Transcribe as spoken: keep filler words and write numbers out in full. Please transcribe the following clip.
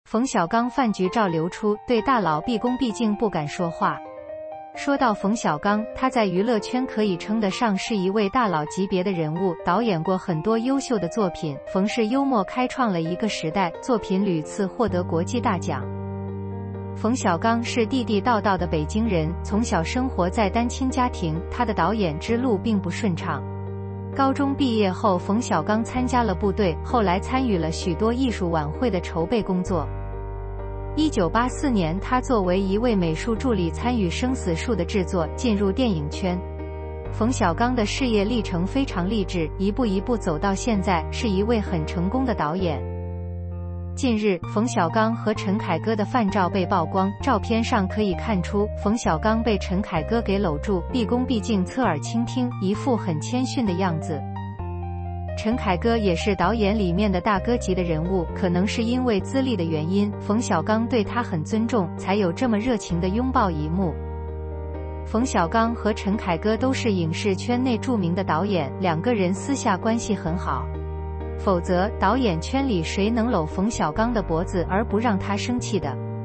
冯小刚饭局照流出，对大佬毕恭毕敬不敢说话。说到冯小刚，他在娱乐圈可以称得上是一位大佬级别的人物，导演过很多优秀的作品，冯氏幽默开创了一个时代，作品屡次获得国际大奖。冯小刚是地地道道的北京人，从小生活在单亲家庭，他的导演之路并不顺畅。高中毕业后，冯小刚参加了部队，后来参与了许多艺术晚会的筹备工作。一九八四年，他作为一位美术助理参与《生死树》的制作，进入电影圈。冯小刚的事业历程非常励志，一步一步走到现在，是一位很成功的导演。近日，冯小刚和陈凯歌的饭照被曝光，照片上可以看出，冯小刚被陈凯歌给搂住，毕恭毕敬侧耳倾听，一副很谦逊的样子。陈凯歌也是导演里面的大哥级的人物，可能是因为资历的原因，冯小刚对他很尊重，才有这么热情的拥抱一幕。冯小刚和陈凯歌都是影视圈内著名的导演，两个人私下关系很好，否则导演圈里谁能搂冯小刚的脖子而不让他生气的？